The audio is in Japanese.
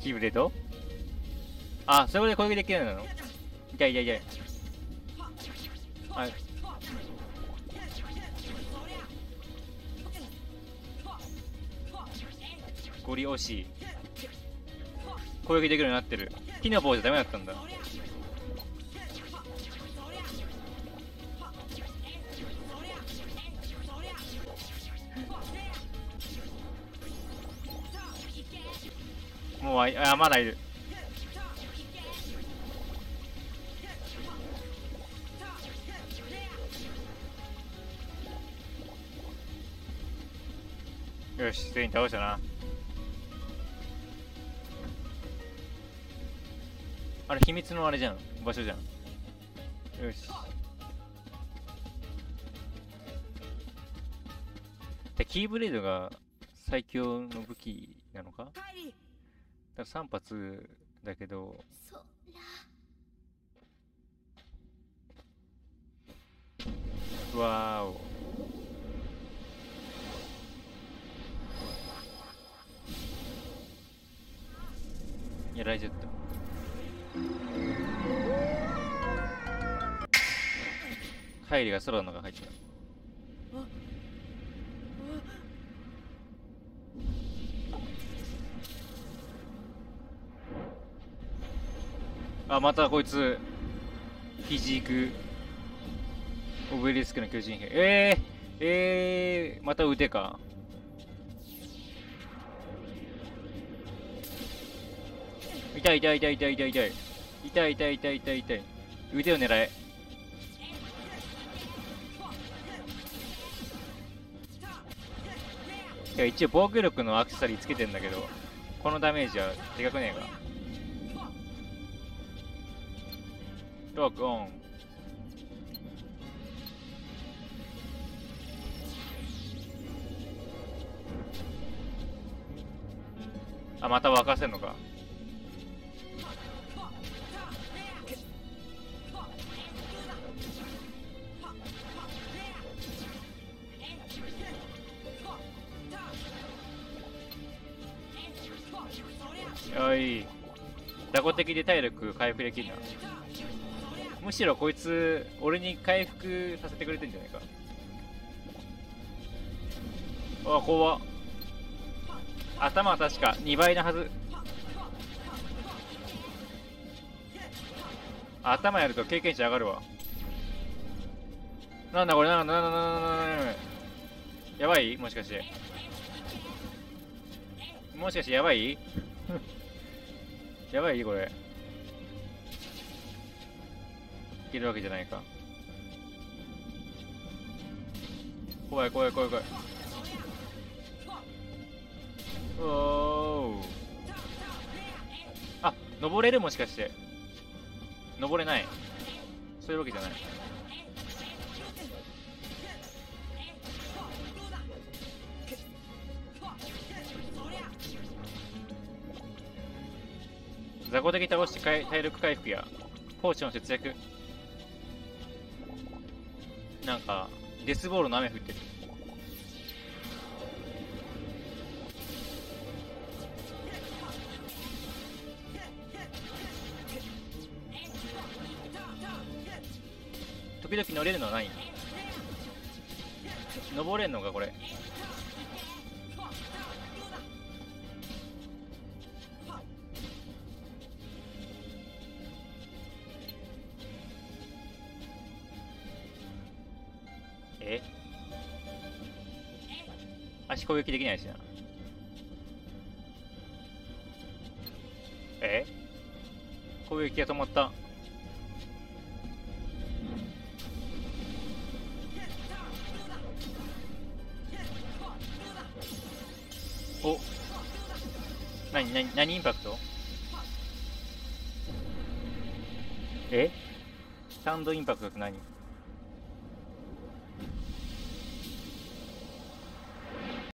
キーブレード。あ、それで攻撃できるの。痛い痛い痛い。はい。ゴリ惜しい。攻撃できるようになってる。木の棒じゃダメだったんだ。もうまだいる。よし、全員倒したな。あれ秘密のあれじゃん、場所じゃん。よし。でキーブレードが最強の武器なのか。だから3発だけど、わーお。やられちゃった。カイリが空の中入っちゃう。あ、またこいつフィジークオベリスクの巨人兵。また腕か。痛い痛い痛い痛い痛い痛い痛い痛い痛い痛い痛い。腕を狙え。いや一応防御力のアクセサリーつけてんだけど、このダメージはでかくねえか。ロックオン。あ、また沸かせんのか。おい、雑魚敵で体力回復できるな。むしろこいつ俺に回復させてくれてんじゃないか。あ、怖っ。頭は確か2倍なはず。頭やると経験値上がるわ。なんだこれ、なんだやばい、もしかして。もしかしてやばいやばいこれ。いけるわけじゃないか。怖い怖い怖い怖い。おお。あ、登れる、もしかして。登れない。そういうわけじゃない。雑魚敵倒して体力回復やポーション節約。なんかデスボールの雨降ってる。時々乗れるのない。登れんのかこれ。足攻撃できないしな。攻撃が止まった。お、何インパクト。サンドインパクトって何。